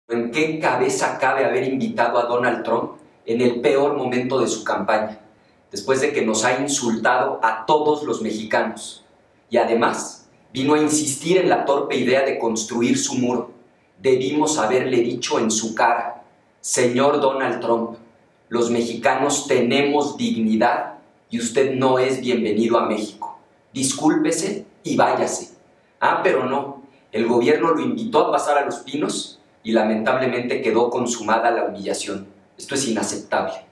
¿En qué cabeza cabe haber invitado a Donald Trump en el peor momento de su campaña, después de que nos ha insultado a todos los mexicanos? Y además, vino a insistir en la torpe idea de construir su muro. Debimos haberle dicho en su cara: señor Donald Trump, los mexicanos tenemos dignidad y usted no es bienvenido a México. Discúlpese y váyase. Pero no, el gobierno lo invitó a pasar a Los Pinos y lamentablemente quedó consumada la humillación. Esto es inaceptable.